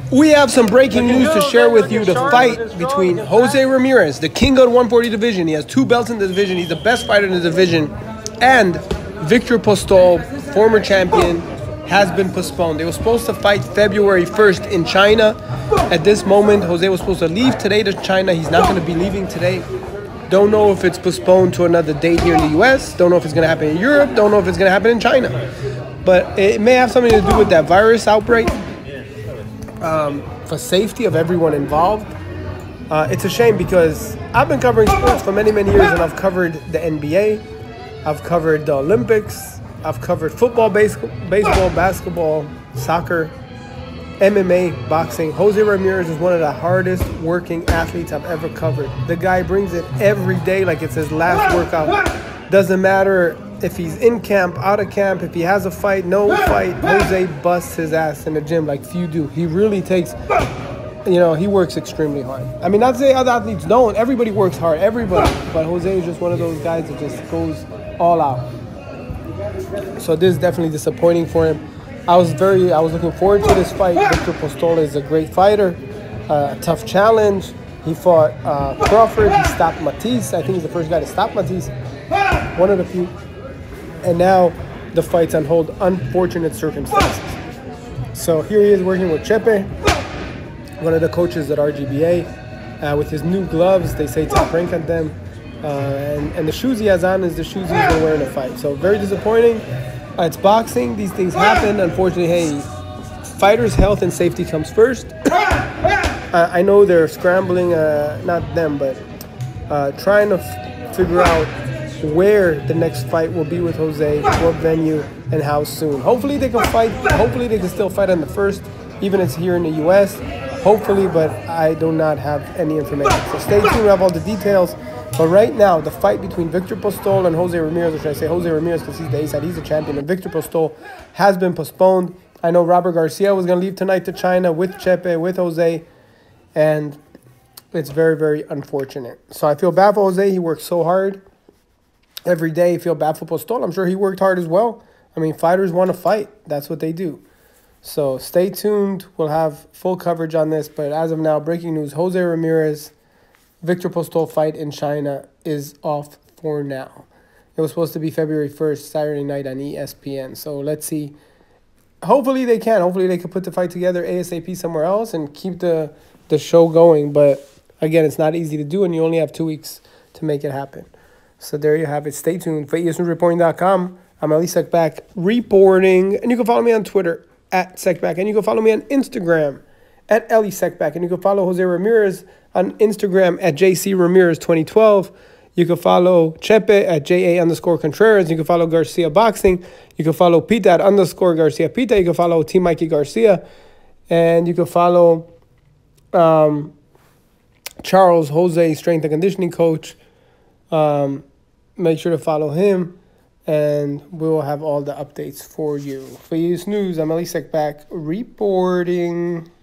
We have some breaking news to share with you. The fight between Jose Ramirez, the king of the 140 division. He has 2 belts in the division. He's the best fighter in the division. And Victor Postol, former champion, has been postponed. They were supposed to fight February 1st in China. At this moment, Jose was supposed to leave today to China. He's not going to be leaving today. Don't know if it's postponed to another date here in the U.S. Don't know if it's going to happen in Europe. Don't know if it's going to happen in China. But it may have something to do with that virus outbreak. For safety of everyone involved. It's a shame because I've been covering sports for many, many years, and I've covered the NBA, I've covered the Olympics, I've covered football, baseball, basketball, soccer, MMA, boxing. Jose Ramirez is one of the hardest working athletes I've ever covered. The guy brings it every day like it's his last workout. Doesn't matter if he's in camp, out of camp, if he has a fight, no fight, Jose busts his ass in the gym like few do. He really takes, he works extremely hard. I mean, not to say other athletes don't. Everybody works hard, everybody. But Jose is just one of those guys that just goes all out. So this is definitely disappointing for him. I was looking forward to this fight. Victor Postol is a great fighter, a tough challenge. He fought Crawford. He stopped Matisse. I think he's the first guy to stop Matisse. One of the few. And now the fight's on hold, unfortunate circumstances. So here he is working with Chepe, one of the coaches at RGBA, with his new gloves. They say top rank at them. And the shoes he has on is the shoes he's going to wear in a fight. So very disappointing. It's boxing. These things happen. Unfortunately, hey, fighters' health and safety comes first. I know they're scrambling, not them, but trying to figure out where the next fight will be with Jose, what venue, and how soon. Hopefully they can fight. Hopefully they can still fight on the 1st, even if it's here in the U.S. Hopefully, but I do not have any information. So stay tuned. We have all the details. But right now, the fight between Victor Postol and Jose Ramirez, or should I say Jose Ramirez because he's the A-side, he's the champion, and Victor Postol has been postponed. I know Robert Garcia was going to leave tonight to China with Chepe, with Jose, and it's very, very unfortunate. So I feel bad for Jose. He works so hard every day. I feel bad for Postol. I'm sure he worked hard as well. I mean, fighters want to fight. That's what they do. So stay tuned. We'll have full coverage on this. But as of now, breaking news, Jose Ramirez, Victor Postol fight in China is off for now. It was supposed to be February 1st, Saturday night on ESPN. So let's see. Hopefully they can. Hopefully they can put the fight together ASAP somewhere else and keep the show going. But again, it's not easy to do, and you only have 2 weeks to make it happen. So there you have it. Stay tuned for ESNewsReporting.com. I'm Ali Sekbak reporting, and you can follow me on Twitter at Sekbak, and you can follow me on Instagram at Eli Sekbak, and you can follow Jose Ramirez on Instagram at JCRamirez2012. You can follow Chepe at JA_Contreras. You can follow Garcia Boxing. You can follow Pita at _Garcia Pita. You can follow T Mikey Garcia. And you can follow Charles Jose, strength and conditioning coach. Make sure to follow him, and we will have all the updates for you. For ES News, I'm Ali Sekbak reporting.